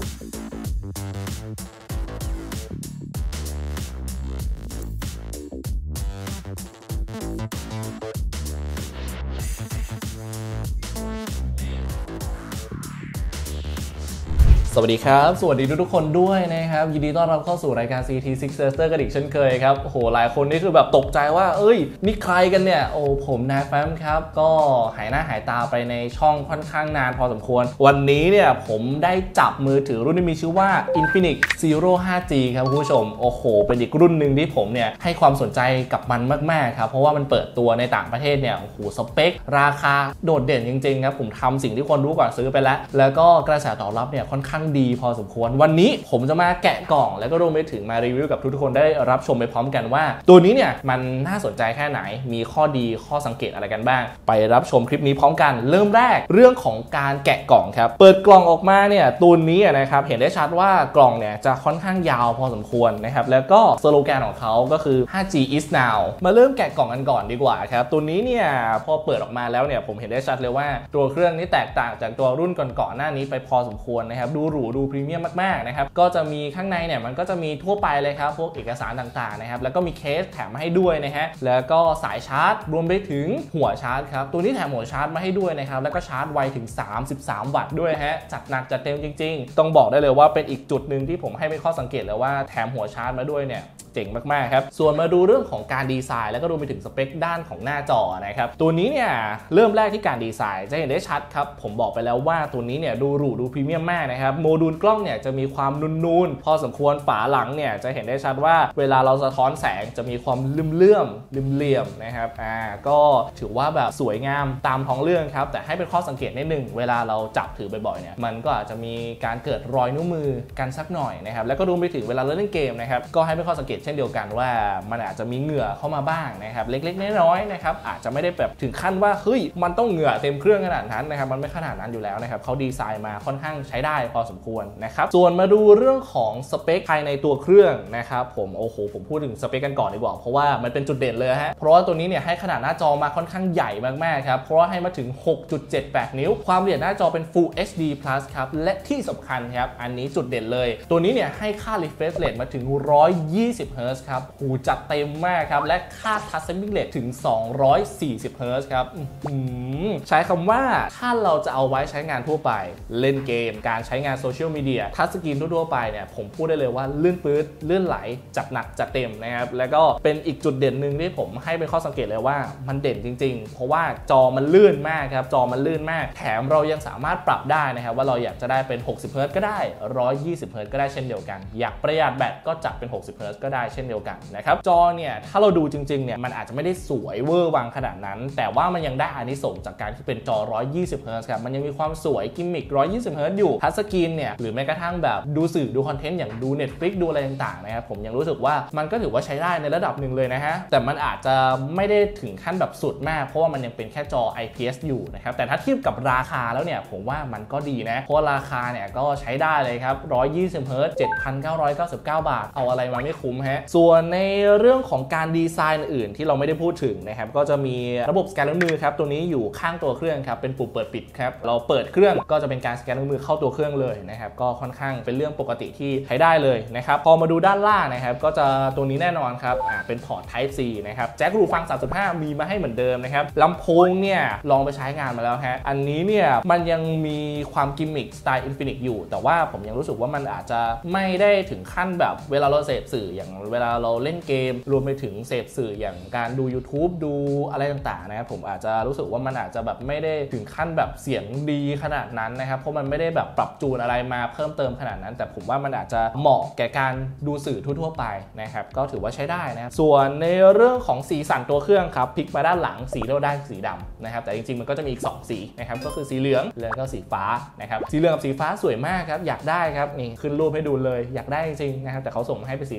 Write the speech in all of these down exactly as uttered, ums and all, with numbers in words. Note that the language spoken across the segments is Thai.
สวัสดีครับสวัสดีทุกๆคนด้วยนะครับยินดีต้อนรับเข้าสู่รายการ ซี ที ซิก Sister กันอีกเช่นเคยครับโอ้โหหลายคนนี่คือแบบตกใจว่าเอ้ยนี่ใครกันเนี่ยโอ้ผมนายแฟมครับก็หายหน้าหายตาไปในช่องค่อนข้างนานพอสมควรวันนี้เนี่ยผมได้จับมือถือรุ่นที่มีชื่อว่า Infinix Zero ไฟว์ จี ครับคุณผู้ชมโอ้โหเป็นอีกรุ่นหนึ่งที่ผมเนี่ยให้ความสนใจกับมันมากๆครับเพราะว่ามันเปิดตัวในต่างประเทศเนี่ยโอ้โหสเปคราคาโดดเด่นจริงๆครับผมทำสิ่งที่คนรู้ก่อนซื้อไปแล้วแล้วก็กระแสตอบรับเนี่ยค่อนข้างดีพอสมควรวันนี้ผมจะมาแกะกล่องแล้วก็รวมไปถึงมารีวิวกับทุกๆคนได้รับชมไปพร้อมกันว่าตัวนี้เนี่ยมันน่าสนใจแค่ไหนมีข้อดีข้อสังเกตอะไรกันบ้างไปรับชมคลิปนี้พร้อมกันเริ่มแรกเรื่องของการแกะกล่องครับเปิดกล่องออกมาเนี่ยตัวนี้นะครับเห็นได้ชัดว่ากล่องเนี่ยจะค่อนข้างยาวพอสมควรนะครับแล้วก็สโลแกนของเขาก็คือ ไฟว์ จี is now มาเริ่มแกะกล่องกันก่อนดีกว่าครับตัวนี้เนี่ยพอเปิดออกมาแล้วเนี่ยผมเห็นได้ชัดเลยว่าตัวเครื่องนี้แตกต่างจากตัวรุ่นก่อนๆหน้านี้ไปพอสมควรนะครับดูหรูดูพรีเมียมมากๆนะครับก็จะมีข้างในเนี่ยมันก็จะมีทั่วไปเลยครับพวกเอกสารต่างๆนะครับแล้วก็มีเคสแถมมาให้ด้วยนะฮะแล้วก็สายชาร์จรวมไปถึงหัวชาร์จครับตัวนี้แถมหัวชาร์จมาให้ด้วยนะครับแล้วก็ชาร์จไวถึงสามสิบสามวัตต์ด้วยฮะจัดหนักจัดเต็มจริงๆต้องบอกได้เลยว่าเป็นอีกจุดหนึ่งที่ผมให้เป็นข้อสังเกตเลยว่าแถมหัวชาร์จมาด้วยเนี่ยเจ๋งมากๆครับส่วนมาดูเรื่องของการดีไซน์แล้วก็รวมไปถึงสเปคด้านของหน้าจอนะครับตัวนี้เนี่ยเริ่มแรกที่การดีไซน์จะเห็นได้ชัดครับผมบอกไปแล้วว่าตัวนี้เนี่ยดูหรูดูพรีเมียมมากนะครับโมดูลกล้องเนี่ยจะมีความนูนๆพอสมควรฝาหลังเนี่ยจะเห็นได้ชัดว่าเวลาเราสะท้อนแสงจะมีความเลื่อมๆเหลี่ยมๆนะครับอ่าก็ถือว่าแบบสวยงามตามท้องเรื่องครับแต่ให้เป็นข้อสังเกตนิดนึงเวลาเราจับถือบ่อยๆเนี่ยมันก็อาจจะมีการเกิดรอยนิ้วมือกันสักหน่อยนะครับแล้วก็รวมไปถึงเวลาเราเล่นเกมนะครับก็ให้เป็นข้อสังเกตเช่นเดียวกันว่ามันอาจจะมีเหงื่อเข้ามาบ้างนะครับเล็กๆน้อยๆนะครับอาจจะไม่ได้แบบถึงขั้นว่าเฮ้ยมันต้องเหงื่อเต็มเครื่องขนาดนั้นนะครับมันไม่ขนาดนั้นอยู่แล้วนะครับเขาดีไซน์มาค่อนข้างใช้ได้พอสมควรนะครับส่วนมาดูเรื่องของสเปคภายในตัวเครื่องนะครับผมโอ้โหผมพูดถึงสเปคกันก่อนดีกว่าเพราะว่ามันเป็นจุดเด่นเลยฮะเพราะว่าตัวนี้เนี่ยให้ขนาดหน้าจอมาค่อนข้างใหญ่มากๆครับเพราะว่าให้มาถึง หกจุดเจ็ดแปด นิ้วความละเอียดหน้าจอเป็น Full เอช ดี Plus ครับและที่สำคัญครับอันนี้จุดเด่นเลยตัวนี้เนี่ยให้ค่า refresh rate มาถึงหนึ่งร้อยยี่สิบ เฮิร์ตซ์ครับหูจัดเต็มมากครับและค่า touch sampling rate ถึงสองร้อยสี่สิบ เฮิร์ตซ์ครับใช้คำว่าถ้าเราจะเอาไว้ใช้งานทั่วไปเล่นเกมการใช้งานโซเชียลมีเดียทัชสกรีนทั่วไปเนี่ยผมพูดได้เลยว่าลื่นปื๊ดลื่นไหลจัดหนักจัดเต็มนะครับแล้วก็เป็นอีกจุดเด่นหนึ่งที่ผมให้เป็นข้อสังเกตเลยว่ามันเด่นจริงๆเพราะว่าจอมันลื่นมากครับจอมันลื่นมากแถมเรายังสามารถปรับได้นะครับว่าเราอยากจะได้เป็นหกสิบเฮิร์ตซ์ก็ได้หนึ่งร้อยยี่สิบเฮิร์ตซ์ก็ได้เช่นเดียวกันอยากประหยัดแบตก็จัดเป็นหกสิบเฮิร์ตซ์ก็ได้เช่นเดียวกันนะครับจอเนี่ยถ้าเราดูจริงๆเนี่ยมันอาจจะไม่ได้สวยเวอร์วังขนาดนั้นแต่ว่ามันยังได้อานิสงส์จากการที่เป็นจอหนึ่งร้อยยี่สิบเฮิร์ตซ์ครับมันยังมีความสวยกิมมิคหนึ่งร้อยยี่สิบเฮิร์ตซ์อยู่ทัชสกรีนเนี่ยหรือแม้กระทั่งแบบดูสื่อดูคอนเทนต์อย่างดู Netflix ดูอะไรต่างๆนะครับผมยังรู้สึกว่ามันก็ถือว่าใช้ได้ในระดับหนึ่งเลยนะฮะแต่มันอาจจะไม่ได้ถึงขั้นแบบสุดมากเพราะว่ามันยังเป็นแค่จอ ไอ พี เอส อยู่นะครับแต่ถ้าเทียบกับราคาแล้วเนี่ยผมว่ามันก็ดีนะเพราะราคาเนี่ยก็ใช้ได้เลยครับหนึ่งร้อยยี่สิบเฮิร์ตซ์ เจ็ดพันเก้าร้อยเก้าสิบเก้า บาทเอาอะไรมาไม่คุ้มฮะส่วนในเรื่องของการดีไซน์อื่นที่เราไม่ได้พูดถึงนะครับก็จะมีระบบสแกนนิ้วมือครับตัวนี้อยู่ข้างตัวเครื่องครับเป็นปุ่มเปิดปิดครับเราเปิดเครื่องก็จะเป็นการสแกนนิ้วมือเข้าตัวเครื่องเลยนะครับก็ค่อนข้างเป็นเรื่องปกติที่ใช้ได้เลยนะครับพอมาดูด้านล่างนะครับก็จะตัวนี้แน่นอนครับอ่าเป็นพอร์ต Type C นะครับแจ็คหูฟังสามสิบห้ามีมาให้เหมือนเดิมนะครับลำโพงเนี่ยลองไปใช้งานมาแล้วฮะอันนี้เนี่ยมันยังมีความกิมมิคสไตล์ Infinix อยู่แต่ว่าผมยังรู้สึกว่ามันอาจจะไม่ได้ถึงขั้นแบบเวลาเราเสพสื่ออย่างเวลาเราเล่นเกมรวมไปถึงเสพสื่ออย่างการดู YouTube ดูอะไรต่างๆนะครับผมอาจจะรู้สึกว่ามันอาจจะแบบไม่ได้ถึงขั้นแบบเสียงดีขนาดนั้นนะครับเพราะมันไม่ได้แบบปรับจูนอะไรมาเพิ่มเติมขนาดนั้นแต่ผมว่ามันอาจจะเหมาะแก่การดูสื่อทั่วๆไปนะครับก็ถือว่าใช้ได้นะครับส่วนในเรื่องของสีสันตัวเครื่องครับพลิกมาด้านหลังสีเราได้สีดำนะครับแต่จริงๆมันก็จะมีอีกสองสีนะครับก็คือสีเหลืองแล้วก็สีฟ้านะครับสีเหลืองกับสีฟ้าสวยมากครับอยากได้ครับนี่ขึ้นรูปให้ดูเลยอยากได้จริงๆนะครับแต่เขาส่งมาให้เป็นสีดำนะครับ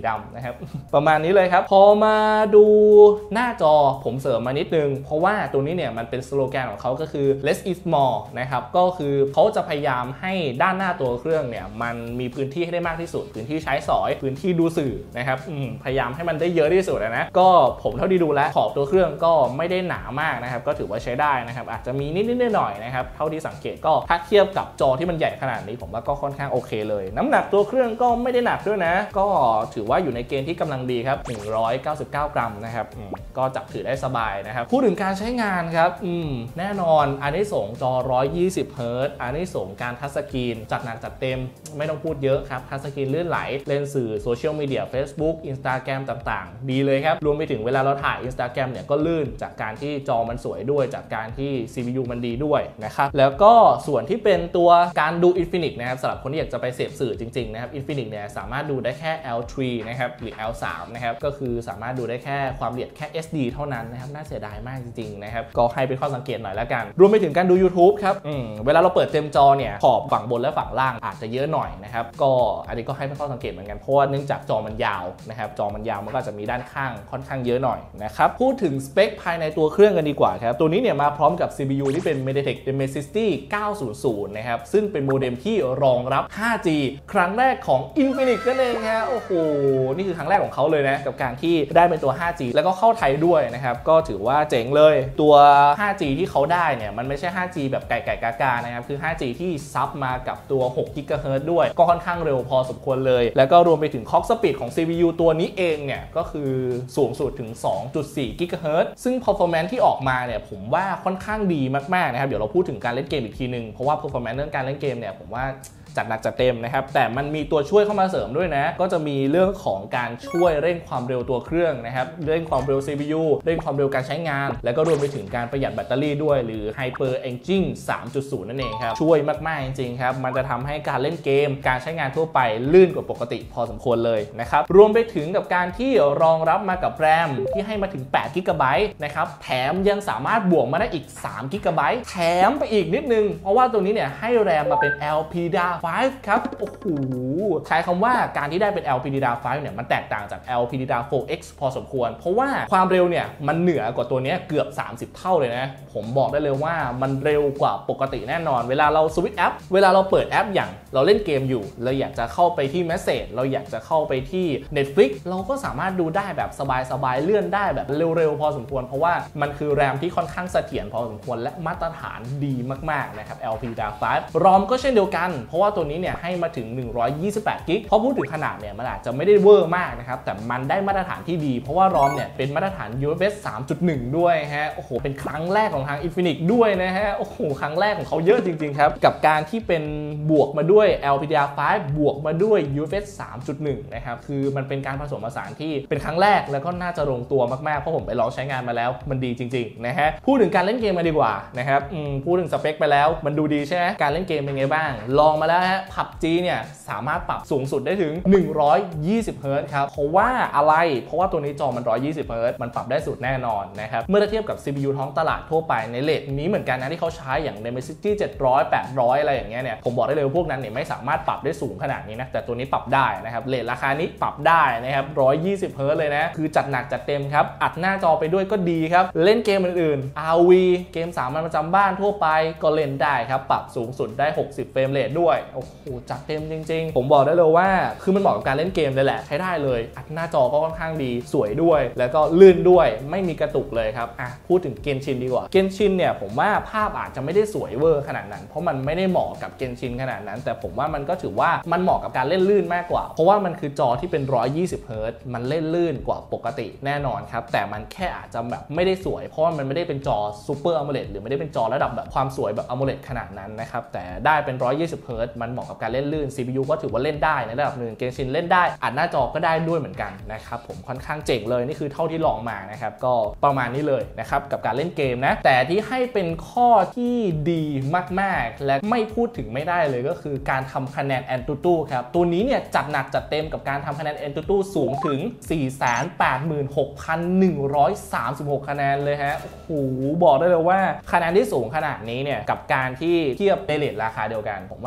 นะครับประมาณนี้เลยครับพอมาดูหน้าจอผมเสริมมานิดนึงเพราะว่าตัวนี้เนี่ยมันเป็นสโลแกนของเขาก็คือ less is more นะครับก็คือเขาจะพยายามให้ด้านหน้าตัวเครื่องเนี่ยมันมีพื้นที่ให้ได้มากที่สุดพื้นที่ใช้สอยพื้นที่ดูสื่อนะครับพยายามให้มันได้เยอะที่สุดนะก็ผมเท่าที่ดูแล้วขอบตัวเครื่องก็ไม่ได้หนามากนะครับก็ถือว่าใช้ได้นะครับอาจจะมีนิดๆหน่อยๆนะครับเท่าที่สังเกตก็ถ้าเทียบกับจอที่มันใหญ่ขนาดนี้ผมว่าก็ค่อนข้างโอเคเลยน้ำหนักตัวเครื่องก็ไม่ได้หนักด้วยนะก็ถือว่าอยู่ในเกณฑ์ที่กำลังดีครับหนึ่งร้อยเก้าสิบเก้ากรัมนะครับก็จับถือได้สบายนะครับพูดถึงการใช้งานครับแน่นอนอันนี้ส่งจอหนึ่งร้อยยี่สิบเฮิร์ตซ์อันนี้ส่งการทัชสกรีนจัดหนักจัดเต็มไม่ต้องพูดเยอะครับทัชสกรีนลื่นไหลเล่นสื่อโซเชียลมีเดีย Facebook Instagram ต่างๆดีเลยครับรวมไปถึงเวลาเราถ่าย Instagram เนี่ยก็ลื่นจากการที่จอมันสวยด้วยจากการที่ ซี พี ยู มันดีด้วยนะครับแล้วก็ส่วนที่เป็นตัวการดู Infinix นะครับสำหรับคนที่อยากจะไปเสพสื่อจริงๆนะครับ Infinix เนี่ยสามารถดูได้แค่ แอล ทรี นะครับหรือ แอล ทรี นะครับก็คือสามารถดูได้แค่ความละเอียดแค่ เอส ดี เท่านั้นนะครับน่าเสียดายมากจริงๆนะครับก็ให้เป็นข้อสังเกตหน่อยแล้วกันรวมไปถึงการดู YouTube ครับเวลาเราเปิดเต็มจอเนี่ยขอบฝั่งบนและฝั่งล่างอาจจะเยอะหน่อยนะครับก็อันนี้ก็ให้เป็นข้อสังเกตเหมือนกันเพราะว่าเนื่องจากจอมันยาวนะครับจอมันยาวมันก็จะมีด้านข้างค่อนข้างเยอะหน่อยนะครับพูดถึงสเปคภายในตัวเครื่องกันดีกว่าครับตัวนี้เนี่ยมาพร้อมกับ ซี พี ยู ที่เป็น MediaTek Dimensity เก้าศูนย์ศูนย์นะครับซึ่งเป็นโมเด็มที่รองรับ ห้าจี ครั้งแรกของ Infinix นั่นเองฮะโอ้โหนี่คือครั้งแรกของเขาเลยนะกับการที่ได้เป็นตัว ห้าจี แล้วก็เข้าไทยด้วยนะครับก็ถือว่าเจ๋งเลยตัว ห้าจี ที่เขาได้เนี่ยมันไม่ใช่ ห้าจี แบบไก่ๆกากๆนะครับคือ ห้าจี ที่ซับมากับตัว หก กิกะเฮิรตซ์ ด้วยก็ค่อนข้างเร็วพอสมควรเลยแล้วก็รวมไปถึง Clock Speed ของ ซี พี ยู ตัวนี้เองเนี่ยก็คือสูงสุดถึง สองจุดสี่ กิกะเฮิรตซ์ ซึ่ง performance ที่ออกมาเนี่ยผมว่าค่อนข้างดีมากๆนะครับเดี๋ยวเราพูดถึงการเล่นเกมอีกทีนึงเพราะว่า performance เรื่องการเล่นเกมเนี่ยผมว่าจัดหนักจัดเต็มนะครับแต่มันมีตัวช่วยเข้ามาเสริมด้วยนะก็จะมีเรื่องของการช่วยเร่งความเร็วตัวเครื่องนะครับเร่งความเร็ว ซี พี ยู เร่งความเร็วการใช้งานแล้วก็รวมไปถึงการประหยัดแบตเตอรี่ด้วยหรือ Hyper Engine สามจุดศูนย์ นั่นเองครับช่วยมากๆจริงๆครับมันจะทำให้การเล่นเกมการใช้งานทั่วไปลื่นกว่าปกติพอสมควรเลยนะครับรวมไปถึงกับการที่รองรับมากับแรมที่ให้มาถึงแปดกิกะไบต์นะครับแถมยังสามารถบวกมาได้อีกสามกิกะไบต์แถมไปอีกนิดนึงเพราะว่าตัวนี้เนี่ยให้แรมมาเป็น แอล พี ดี เอ ไฟว์ ครับโอ้โหใช้คำว่าการที่ได้เป็น แอล พี ดี เอ ไฟว์ เนี่ยมันแตกต่างจาก แอล พี ดี เอ โฟร์ เอ็กซ์ พอสมควรเพราะว่าความเร็วเนี่ยมันเหนือกว่าตัวนี้เกือบสามสิบเท่าเลยนะผมบอกได้เลยว่ามันเร็วกว่าปกติแน่นอนเวลาเราสวิตช์แอปเวลาเราเปิดแอปอย่างเราเล่นเกมอยู่เราอยากจะเข้าไปที่ Message เราอยากจะเข้าไปที่ Netflix เราก็สามารถดูได้แบบสบายๆเลื่อนได้แบบเร็วๆพอสมควรเพราะว่ามันคือแรมที่ค่อนข้างเสถียรพอสมควรและมาตรฐานดีมากๆนะครับ แอล พี ดี เอ ไฟว์ รอมก็เช่นเดียวกันเพราะว่าตัวนี้เนี่ยให้มาถึงหนึ่งร้อยยี่สิบแปดกิกะเพราะพูดถึงขนาดเนี่ยมันอาจจะไม่ได้เวอร์มากนะครับแต่มันได้มาตรฐานที่ดีเพราะว่ารอมเนี่ยเป็นมาตรฐาน ยู เอฟ เอส สามจุดหนึ่ง ด้วยฮะโอ้โหเป็นครั้งแรกของทาง Infinix ด้วยนะฮะโอ้โหครั้งแรกของเขาเยอะจริงๆครับกับการที่เป็นบวกมาด้วย แอล พี ดี เอ ไฟว์ บวกมาด้วย ยู เอฟ เอส สามจุดหนึ่ง นะครับคือมันเป็นการผสมผสานที่เป็นครั้งแรกแล้วก็น่าจะลงตัวมากๆเพราะผมไปลองใช้งานมาแล้วมันดีจริงๆนะฮะพูดถึงการเล่นเกมมาดีกว่านะครับพูดถึงสเปคไปแล้วมันดูดีใช่ไหมการเล่นเกมเป็นไงบ้างลองมาแล้วฮะ พับจี เนี่ยสามารถปรับสูงสุดได้ถึงหนึ่งร้อยยี่สิบเฮิร์ตซ์ครับเพราะว่าอะไรเพราะว่าตัวนี้จอมันหนึ่งร้อยยี่สิบเฮิร์ตซ์มันปรับได้สุดแน่นอนนะครับเมื่อเทียบกับ ซี พี ยู ท้องตลาดทั่วไปในเรทนี้เหมือนกันนะที่เขาใช้อย่าง Dimensity เจ็ดร้อย แปดร้อยอะไรอย่างเงี้ยเนี่ยผมบอกได้เลยว่าพวกนั้นเนี่ยไม่สามารถปรับได้สูงขนาดนี้นะแต่ตัวนี้ปรับได้นะครับเรทราคานี้ปรับได้นะครับหนึ่งร้อยยี่สิบเฮิร์ตซ์เลยนะคือจัดหนักจัดเต็มครับอัดหน้าจอไปด้วยก็ดีครับเล่นเกมอื่นๆ อาร์ วี เกมสามัญประจำบ้านทั่วไปก็เล่นได้ครับปรับสูงสุดได้หกสิบเฟรมเรทด้วยโอ้โหจัดเต็มจริงๆผมบอกได้เลยว่าคือมันเหมาะกับการเล่นเกมเลยแหละใช้ได้เลยอัดหน้าจอก็ค่อนข้างดีสวยด้วยแล้วก็ลื่นด้วยไม่มีกระตุกเลยครับอ่ะพูดถึงเกนชินดีกว่าเกนชินเนี่ยผมว่าภาพอาจจะไม่ได้สวยเวอร์ขนาดนั้นเพราะมันไม่ได้เหมาะกับเกนชินขนาดนั้นแต่ผมว่ามันก็ถือว่ามันเหมาะกับการเล่นลื่นมากกว่าเพราะว่ามันคือจอที่เป็นหนึ่งร้อยยี่สิบเฮิร์ตซ์มันเล่นลื่นกว่าปกติแน่นอนครับแต่มันแค่อาจจะแบบไม่ได้สวยเพราะว่ามันไม่ได้เป็นจอซูเปอร์อะโมเลดหรือไม่ได้เป็นจอระดับแบบความสวยแบบอะโมเลดขนาดนั้นนะครับแต่ได้เป็นหนึ่งร้อยยี่สิบเฮิร์ตซ์มันเหมาะกับการเล่นลื่น ซี พี ยู ก็ถือว่าเล่นได้ในระดับหนึ่งเกนชินเล่นได้อัดหน้าจอก็ได้ด้วยเหมือนกันนะครับผมค่อนข้างเจ๋งเลยนี่คือเท่าที่ลองมานะครับก็ประมาณนี้เลยนะครับกับการเล่นเกมนะแต่ที่ให้เป็นข้อที่ดีมากๆและไม่พูดถึงไม่ได้เลยก็คือการทำคะแนน AnTuTu ครับตัวนี้เนี่ยจัดหนักจัดเต็มกับการทำคะแนน AnTuTu สูงถึง สี่แสนแปดหมื่นหกพันหนึ่งร้อยสามสิบหก คะแนนเลยฮะโอ้โหบอกได้เลยว่าคะแนนที่สูงขนาดนี้เนี่ยกับการที่เทียบในเรทราคาเดียวกันผมว่า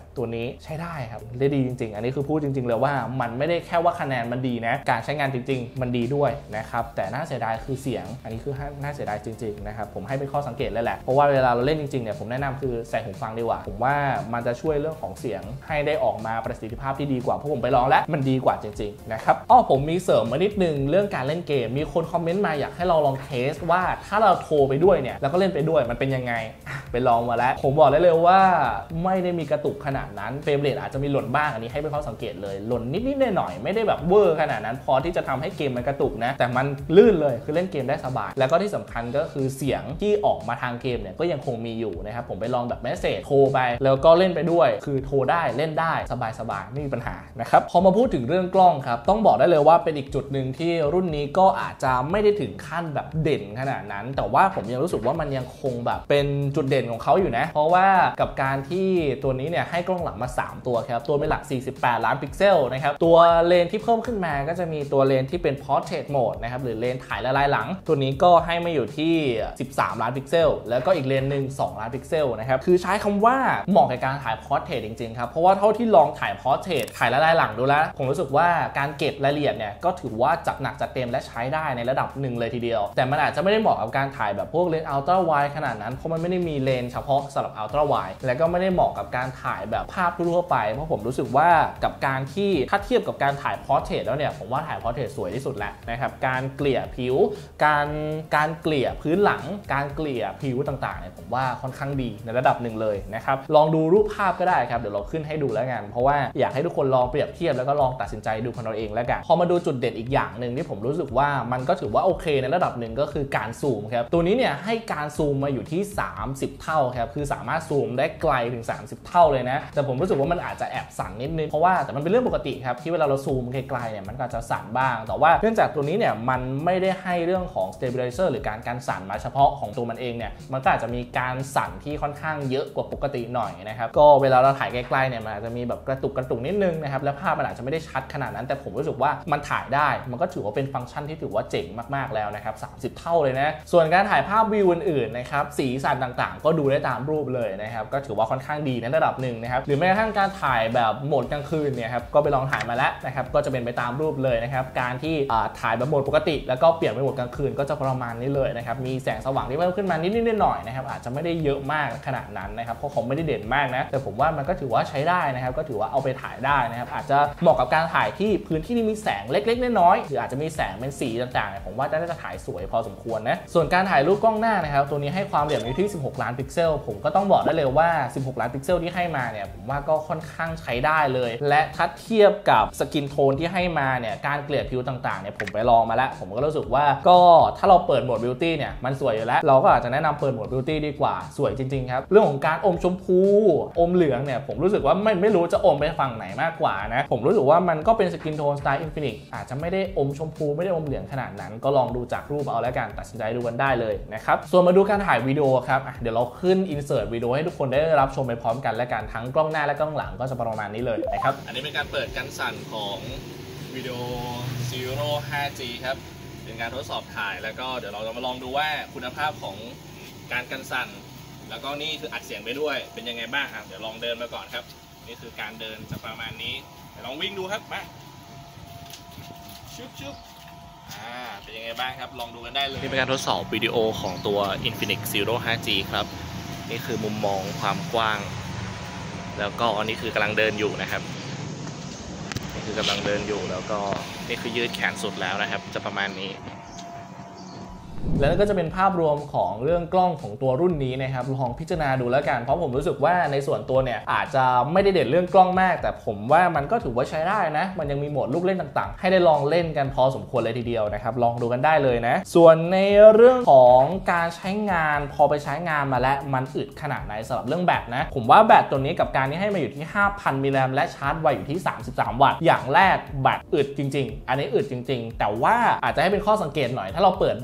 ตัวนี้ใช้ได้ครับได้ดีจริงๆอันนี้คือพูดจริงๆเลยว่ามันไม่ได้แค่ว่าคะแนนมันดีนะการใช้งานจริงๆมันดีด้วยนะครับแต่น่าเสียดายคือเสียงอันนี้คือน่าเสียดายจริงๆนะครับผมให้เป็นข้อสังเกตเลยแหละเพราะว่าเวลาเราเล่นจริงๆเนี่ยผมแนะนำคือใส่หูฟังดีกว่าผมว่ามันจะช่วยเรื่องของเสียงให้ได้ออกมาประสิทธิภาพที่ดีกว่าเพราะผมไปลองแล้วมันดีกว่าจริงๆนะครับอ้อผมมีเสริมมานิดนึงเรื่องการเล่นเกมมีคนคอมเมนต์มาอยากให้เราลองเทสว่าถ้าเราโทรไปด้วยเนี่ยแล้วก็เล่นไปด้วยมันเป็นยังไงไปลองมาแล้วผมบอกได้เลยว่าไม่ได้มีกระตุกขนาดนั้นเฟรมเรทอาจจะมีหล่นบ้างอันนี้ให้เป็นข้อสังเกตเลยหล่นนิดๆหน่อยๆไม่ได้แบบเวอร์ขนาดนั้นพอที่จะทำให้เกมมันกระตุกนะแต่มันลื่นเลยคือเล่นเกมได้สบายแล้วก็ที่สำคัญก็คือเสียงที่ออกมาทางเกมเนี่ยก็ยังคงมีอยู่นะครับผมไปลองแบบเมสเสจโทรไปแล้วก็เล่นไปด้วยคือโทรได้เล่นได้สบายๆไม่มีปัญหานะครับพอมาพูดถึงเรื่องกล้องครับต้องบอกได้เลยว่าเป็นอีกจุดหนึ่งที่รุ่นนี้ก็อาจจะไม่ได้ถึงขั้นแบบเด่นขนาดนั้นแต่ว่าผมยังรู้สึกว่ามันยังคงแบบเป็นจุดเด่นของเขาอยู่นะเพราะว่ากับการที่ตัวนี้เนี่ยให้กล้องหลังมาสามตัวครับตัวเป็นหลักสี่สิบแปดล้านพิกเซลนะครับตัวเลนที่เพิ่มขึ้นมาก็จะมีตัวเลนที่เป็น Portrait Mode นะครับหรือเลนถ่ายละลายหลังตัวนี้ก็ให้มาอยู่ที่สิบสามล้านพิกเซลแล้วก็อีกเลนหนึ่งสองล้านพิกเซลนะครับคือใช้คำว่าเหมาะกับการถ่าย Portrait จริงๆครับเพราะว่าเท่าที่ลองถ่าย Portrait ถ่ายละลายหลังดูแล้วผมรู้สึกว่าการเก็บรายละเอียดเนี่ยก็ถือว่าจัดหนักจัดเต็มและใช้ได้ในระดับหนึ่งเลยทีเดียวแต่มันอาจจะไม่ได้เหมาะกับการถ่ายแบบพวกเลนส์ Ultra Wide ขนาดนั้นเพราะมันไม่ได้มีเลนส์เฉพาะสำหรับ Ultra Wide และก็ไม่ได้เหมาะกับการถ่ายแบบภาพทั่วไปเพราะผมรู้สึกว่ากับการที่ถ้าเทียบกับการถ่าย Portrait แล้วเนี่ยผมว่าถ่าย Portrait สวยที่สุดแล้วนะครับการเกลี่ยผิวการการเกลี่ยพื้นหลังการเกลี่ยผิวต่างๆเนี่ยผมว่าค่อนข้างดีในระดับหนึ่งเลยนะครับลองดูรูปภาพก็ได้ครับเดี๋ยวเราขึ้นให้ดูแล้วกันเพราะว่าอยากให้ทุกคนลองเปรียบเทียบแล้วก็ลองตัดสินใจดูของเราเองแล้วกันพอมาดูจุดเด่นอีกอย่างหนึ่งที่ผมรู้สึกว่ามันก็ถือว่าโอเคในระดับหนึ่งก็คือการซูมครับตัวนี้เนี่ยให้การซูมมาอยู่ที่สามสิบเท่าครับคือสามารถซูมได้ไกลถึงสามสิบเท่าเลยนะแต่ผมรู้สึกว่ามันอาจจะแอบสั่นนิดนึงเพราะว่าแต่มันเป็นเรื่องปกติครับที่เวลาเราซูมไกลๆเนี่ยมันก็จะสั่นบ้างแต่ว่าเนื่องจากตัวนี้เนี่ยมันไม่ได้ให้เรื่องของ stabilizer หรือการกันสั่นมาเฉพาะของตัวมันเองเนี่ยมันก็อาจจะมีการสั่นที่ค่อนข้างเยอะกว่าปกติหน่อยนะครับก็เวลาเราถ่ายไกลๆเนี่ยมันอาจจะมีแบบกระตุกกระตุกนิดนึงนะครับและภาพมันอาจจะไม่ได้ชัดขนาดนั้นแต่ผมรู้สึกว่ามันถ่ายได้มันก็ถือว่าเป็นฟังก์ชันที่ถือว่าเจ๋งมากๆแล้วนะครับสามสิบเท่าเลยนะส่วนการถ่ายภาพวิวอื่นๆนะครับสีสันต่างๆก็ดูได้ตามรูปเลยนะครับก็ถือว่าค่อนข้างดีในระดับหนึ่งนะครับหรือแม้กระทั่งการถ่ายแบบโหมดกลางคืนเนี่ยครับก็ไปลองถ่ายมาแล้วนะครับก็จะเป็นไปตามรูปเลยนะครับการที่ถ่ายแบบโหมดปกติแล้วก็เปลี่ยนเป็นโหมดกลางคืนก็จะประมาณนี้เลยนะครับมีแสงสว่างที่เพิ่มขึ้นมานิดๆหน่อยๆนะครับอาจจะไม่ได้เยอะมากขนาดนั้นนะครับเพราะผมไม่ได้เด่นมากนะแต่ผมว่ามันก็ถือว่าใช้ได้นะครับก็ถือว่าเอาไปถ่ายได้นะครับอาจจะเหมาะกับการถ่ายที่พื้นที่ที่มีแสงเล็กๆน้อยๆหรืออาจจะมีแสงเป็นสีต่างๆเนี่ยผมว่าน่าจะถ่ายสวยพอสมควรนะส่วนการถ่ายรูปกล้องหน้านะครับตัวนี้ให้ความละเอียดอยู่ที่สิบหกล้านพิกเซลผมก็ต้องบอกได้เลยว่าสิบหกล้านพิกเซลที่ให้มาเนี่ยผมว่าก็ค่อนข้างใช้ได้เลยและถ้าเทียบกับสกินโทนที่ให้มาเนี่ยการเกลี่ยผิวต่างๆเนี่ยผมไปลองมาแล้วผมก็รู้สึกว่าก็ถ้าเราเปิดโหมดบิวตี้เนี่ยมันสวยอยู่แล้วเราก็อาจจะแนะนำเปิดโหมดบิวตี้ดีกว่าสวยจริงๆครับเรื่องของการอมชมพูอมเหลืองเนี่ยผมรู้สึกว่าไม่ไม่รู้จะอมไปฝั่งไหนมากกว่านะผมรู้สึกว่ามันก็เป็นสกินโทนสไตล์อินฟินิตอาจจะไม่ได้อมชมพูไม่ได้อมเหลืองขนาดนั้นก็ลองดูจากรูปเอาแล้วกันตัดสินใจดูกันได้เลยนะครับส่วนมาดูการถ่ายวิดีโอครับเดี๋ยวเราขึ้นอินเสิร์ตวิดีโอให้ทุกคนได้รับชมไปพร้อมกันและกันทั้งกล้องหน้าและกล้องหลังก็จะประมาณนี้เลยนะครับอันนี้เป็นการเปิดกันสั่นของวิดีโอ Zero ไฟว์ จี ครับเป็นการทดสอบถ่ายแล้วก็เดี๋ยวเราจะมาลองดูว่าคุณภาพของการกันสั่นแล้วก็นี่คืออัดเสียงไปด้วยเป็นยังไงบ้างครับเดี๋ยวลองเดินมาก่อนครับนี่คือการเดินจะประมาณนี้เดี๋ยวลองวิ่งดูครับมาชุบชุบอ่าเป็นยังไงบ้างครับลองดูกันได้เลยนี่เป็นการทดสอบวิดีโอของตัว Infinix Zero ไฟว์ จี ครับนี่คือมุมมองความกว้างแล้วก็อันนี้คือกำลังเดินอยู่นะครับนี่คือกำลังเดินอยู่แล้วก็นี่คือยืดแขนสุดแล้วนะครับจะประมาณนี้แล้วก็จะเป็นภาพรวมของเรื่องกล้องของตัวรุ่นนี้นะครับลองพิจารณาดูแล้วกันเพราะผมรู้สึกว่าในส่วนตัวเนี่ยอาจจะไม่ได้เด่นเรื่องกล้องมากแต่ผมว่ามันก็ถือว่าใช้ได้นะมันยังมีโหมดลูกเล่นต่างๆให้ได้ลองเล่นกันพอสมควรเลยทีเดียวนะครับลองดูกันได้เลยนะส่วนในเรื่องของการใช้งานพอไปใช้งานมาแล้วมันอึดขนาดไหนสำหรับเรื่องแบตนะผมว่าแบตตัวนี้กับการที่ให้มาอยู่ที่ ห้าพัน มิลลิแอมป์และชาร์จไวอยู่ที่สามสิบสามวัตต์อย่างแรกแบตอึดจริงๆอันนี้อึดจริงๆแต่ว่าอาจจะให้เป็นข้อสังเกตหน่อยถ้าเราเปิดแบบระดับ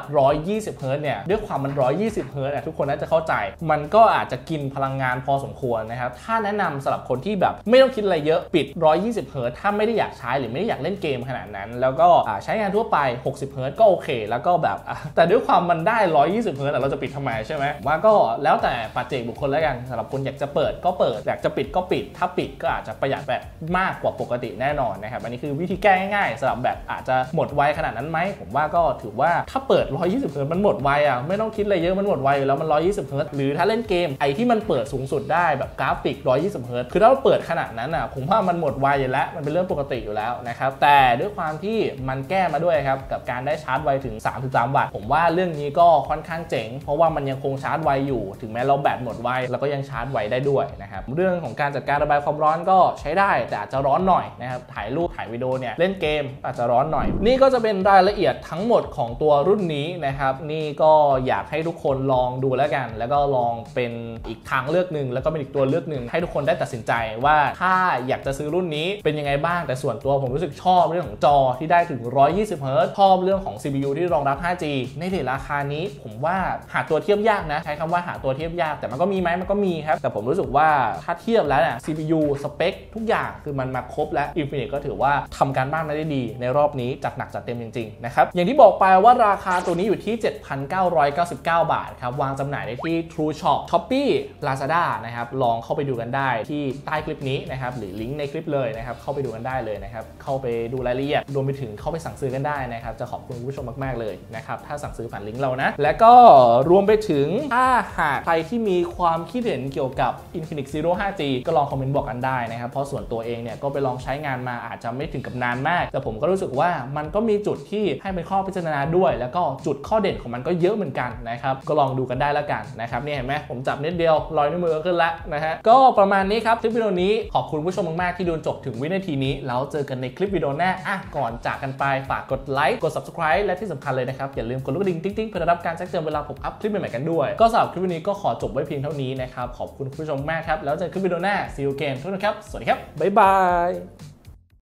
หนึ่งร้อยยี่สิบเฮิร์ตซ์เนี่ยด้วยความมันหนึ่งร้อยยี่สิบเฮิร์ตซ์ทุกคนน่าจะเข้าใจมันก็อาจจะกินพลังงานพอสมควรนะครับถ้าแนะนำสำหรับคนที่แบบไม่ต้องคิดอะไรเยอะปิดหนึ่งร้อยยี่สิบเฮิร์ตซ์ถ้าไม่ได้อยากใช้หรือไม่ได้อยากเล่นเกมขนาดนั้นแล้วก็ใช้งานทั่วไปหกสิบเฮิร์ตซ์ก็โอเคแล้วก็แบบแต่ด้วยความมันได้หนึ่งร้อยยี่สิบเฮิร์ตซ์เราจะปิดทำไมใช่ไหมว่าก็แล้วแต่ปัจเจกบุคคลแล้วกันสำหรับคนอยากจะเปิดก็เปิดอยากจะปิดก็ปิดถ้าปิดก็อาจจะประหยัดแบบมากกว่าปกติแน่นอนนะครับอันนี้คือวิธีแก้ง่ายๆสำหรับแบบอาจจะหมดไวขนาดนั้นไหมผมว่าก็ถือว่าถ้าเปิดหนึ่งร้อยยี่สิบเฮิร์ตซ์มันหมดไวอ่ะไม่ต้องคิดอะไรเยอะมันหมดไวอยู่แล้วมันหนึ่งร้อยยี่สิบเฮิร์ตซ์หรือถ้าเล่นเกมไอที่มันเปิดสูงสุดได้แบบกราฟิกหนึ่งร้อยยี่สิบเฮิร์ตซ์คือถ้าเราเปิดขนาดนั้นอ่ะผมว่ามันหมดไวอยู่แล้วมันเป็นเรื่องปกติอยู่แล้วนะครับแต่ด้วยความที่มันแก้มาด้วยครับกับการได้ชาร์จไวถึงสามสิบสามวัตต์ผมว่าเรื่องนี้ก็ค่อนข้างเจ๋งเพราะว่ามันยังคงชาร์จไวอยู่ถึงแม้เราแบตหมดไวแล้วก็ยังชาร์จไวได้ด้วยนะครับเรื่องของการจัดการระบายความร้อนก็ใช้ได้แต่อาจจะร้อนหน่อยนะครับถ่ายรูปถ่ายวิดีโอเนี่ยเล่นเกมอาจจะร้อนหน่อยนี่ก็จะเป็นรายละเอียดทั้งหมดของตัวรุ่นนี้นะครับนี่ก็อยากให้ทุกคนลองดูแล้วกันแล้วก็ลองเป็นอีกทางเลือกหนึ่งแล้วก็เป็นอีกตัวเลือกหนึ่งให้ทุกคนได้ตัดสินใจว่าถ้าอยากจะซื้อรุ่นนี้เป็นยังไงบ้างแต่ส่วนตัวผมรู้สึกชอบเรื่องของจอที่ได้ถึงหนึ่งร้อยยี่สิบเฮิร์ตซ์ชอบเรื่องของ ซี พี ยู ที่รองรับ ห้าจี ในเรทราคานี้ผมว่าหาตัวเทียบยากนะใช้คำว่าหาตัวเทียบยากแต่มันก็มีไหมมันก็มีครับแต่ผมรู้สึกว่าถ้าเทียบแล้วเนี่ย ซี พี ยู สเปคทุกอย่างคือมันมาครบและ Infinix ก็ถือว่าทำการบ้านมาได้ดีในรอบนี้จัดหนักจัดเต็มจริงๆนะครับอย่างที่บอกไปว่าราคาตัวนี้อยู่ที่ เจ็ดพันเก้าร้อยเก้าสิบเก้า บาทครับวางจำหน่ายได้ที่ True Shop Shopee Lazada นะครับลองเข้าไปดูกันได้ที่ใต้คลิปนี้นะครับหรือลิงก์ในคลิปเลยนะครับเข้าไปดูกันได้เลยนะครับเข้าไปดูรายละเอียดรวมไปถึงเข้าไปสั่งซื้อกันได้นะครับจะขอบคุณผู้ชมมากๆเลยนะครับถ้าสั่งซื้อผ่านลิงก์เรานะและก็รวมไปถึงถ้าหากใครที่มีความคิดเห็นเกี่ยวกับ Infinix Zero ไฟว์จี ก็ลองคอมเมนต์บอกกันได้นะครับเพราะส่วนตัวเองเนี่ยก็ไปลองใช้งานมาอาจจะไม่ถึงกับนานมากแต่ผมก็รู้สึกว่ามันก็มีจุดที่ให้เป็นข้อพิจารณาด้วยแล้วก็จุดข้อเด่นของมันก็เยอะเหมือนกันนะครับก็ลองดูกันได้แล้วกันนะครับนี่เห็นไหมผมจับนิดเดียวรอยนิ้วมือขึ้นแล้วนะฮะก็ประมาณนี้ครับคลิปวิดีโอนี้ขอบคุณผู้ชมมากๆที่ดูจบถึงวินาทีนี้แล้วเจอกันในคลิปวิดีโอหน้าอ่ะก่อนจากกันไปฝากกดไลค์กด Subscribe และที่สำคัญเลยนะครับอย่าลืมกดลูกกระดิ่งติ๊งๆเพื่อรับการแจ้งเตือนเวลาผมอัพคลิปใหม่ๆกันด้วยก็สำหรับคลิปนี้ก็ขอจบไว้เพียงเท่านี้นะครับขอบคุณผู้ชมมากครับแล้วเจอกันคลิปวิดีโอหน้า See you again ทุกท่านครับสวัสดีครับบ๊ายบาย